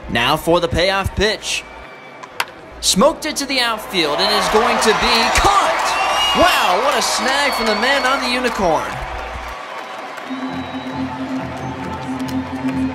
Now for the payoff pitch. Smoked it to the outfield and is going to be caught. Wow, what a snag from the man on the unicorn.